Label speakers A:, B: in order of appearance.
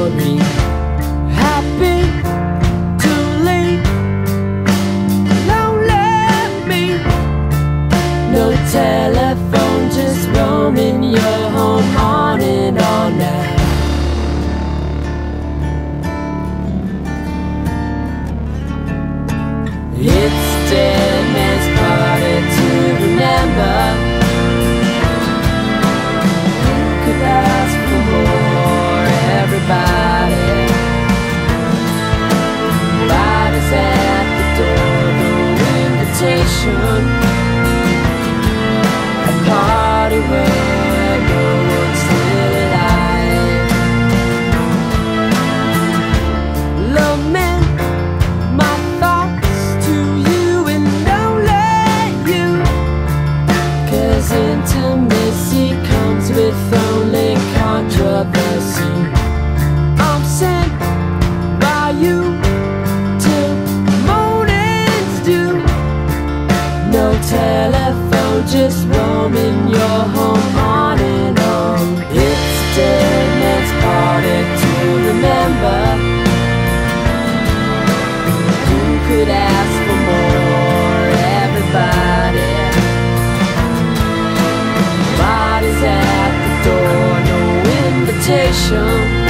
A: purgatory. Happy to leave, lonely me. No telephone, just roaming your home on and on now. It's dead man's party to remember. Who could ask for more? Everybody. Bodies at the door, no invitation. A party where no one's still alive. Love meant my thoughts to you and only you, 'cause intimacy comes with only controversy. I'm sent by you till morning's dew. No telephone, just roaming your home on and on. It's a dead man's party to remember. Who could ask for more? Everybody. Bodies at the door, no invitation.